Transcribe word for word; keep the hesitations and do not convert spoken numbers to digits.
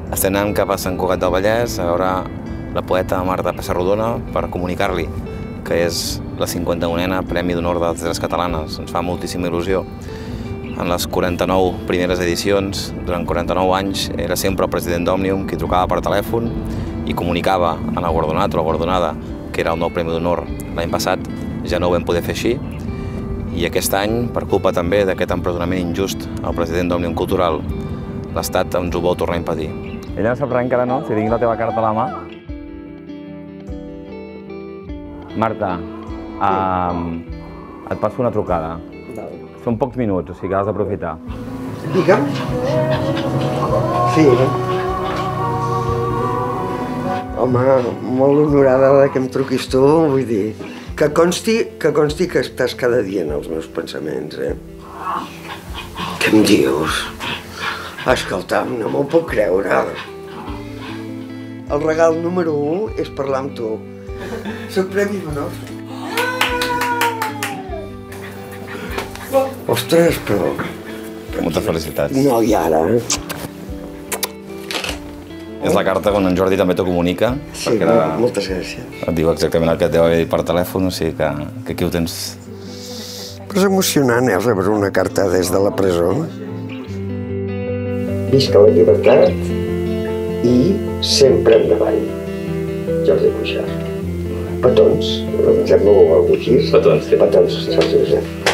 Estem anant cap a Sant Cugat del Vallès a veure la poeta Marta Pessarrodona per comunicar-li que és la cinquanta-unena Premi d'Honor de les Lletres Catalanes. Ens fa moltíssima il·lusió. En les quaranta-nou primeres edicions, durant quaranta-nou anys, era sempre el president d'Òmnium qui trucava per telèfon i comunicava a la guardonat o la guardonada que era el nou Premi d'Honor. L'any passat ja no ho vam poder fer així i aquest any, per culpa també d'aquest empresonament injust al president d'Òmnium Cultural, l'Estat ens ho vol tornar a impedir. Ella no sap res encara, no? Si tinc la teva carta a la mà. Marta, et passo una trucada. Són pocs minuts, o sigui que has d'aprofitar. Digue'm. Sí. Home, molt honorada que em truquis tu, vull dir, que consti que consti que estàs cada dia en els meus pensaments, eh? Què em dius? Escolta'm, no m'ho puc creure. El regal número u és parlar amb tu. Soc Premi d'Honor. Ostres, però... Moltes felicitats. No, i ara? És la carta on en Jordi també t'ho comunica. Sí, moltes gràcies. Et diu exactament el que et deu haver dit per telèfon, o sigui que aquí ho tens. Però és emocionant, eh, rebre una carta des de la presó. Visca la llibertat i sempre endavant. Jordi Cuixart. Petons, fem-ho algú així? Petons, sí. Petons, saps?